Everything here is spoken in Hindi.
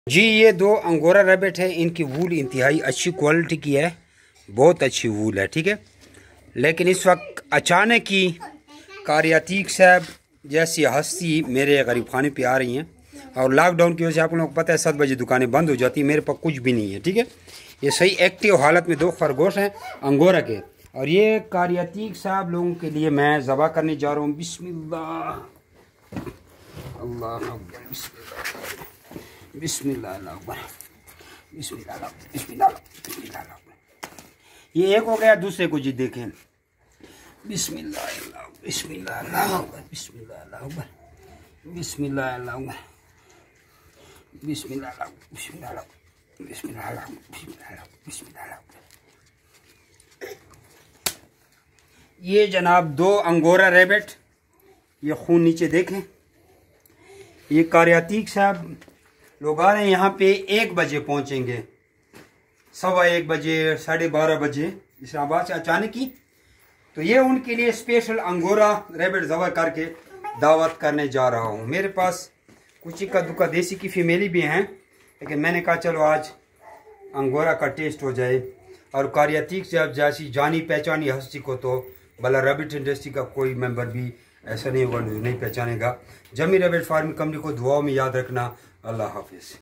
जी ये दो अंगोरा रैबिट है। इनकी वूल इंतहाई अच्छी क्वालिटी की है, बहुत अच्छी वूल है, ठीक है। लेकिन इस वक्त अचानक ही कार्यातीक साहब जैसी हस्ती मेरे गरीब खाने पे आ रही हैं, और लॉकडाउन की वजह से आप लोगों को पता है 7 बजे दुकानें बंद हो जाती है। मेरे पास कुछ भी नहीं है, ठीक है। ये सही एक्टिव हालत में दो खरगोश हैं अंगोरा के, और ये कार्यातीक साहब लोगों के लिए मैं ज़बह करने जा रहा हूँ। बिस्मिल्लाह अल्लाह बिस्मिल्लाह बिस्मिल्लाह बिस्मिल्लाह बिस्मिल्लाह। ये एक हो गया, दूसरे को जी देखें। बिस्मिल्लाह बिस्मिल्लाह बिस्मिल्लाह बिस्मिल्लाह बिस्मिल्लाह बिस्मिल्लाह बिस्मिल्लाह बिस्मिल्लाह। ये जनाब दो अंगोरा रैबिट, ये खून नीचे देखें। ये कार्यातीक साहब लोग आ रहे हैं यहाँ पे, 1 बजे पहुँचेंगे, 1:15 बजे 12:30 बजे इस्लामाबाद से अचानक ही। तो ये उनके लिए स्पेशल अंगोरा रैबिट ज़बह करके दावत करने जा रहा हूँ। मेरे पास कुछ इक्का दुक्का देसी की फीमेली भी हैं, लेकिन मैंने कहा चलो आज अंगोरा का टेस्ट हो जाए। और कार्यातीक साहब जैसी जानी पहचानी हस्ती को तो भला रैबिट इंडस्ट्री का कोई मेंबर भी ऐसा नहीं होगा जो नहीं पहचानेगा। जमी रैबिट फार्मिंग कंपनी को दुआओं में याद रखना। अल्लाह हाफिज़।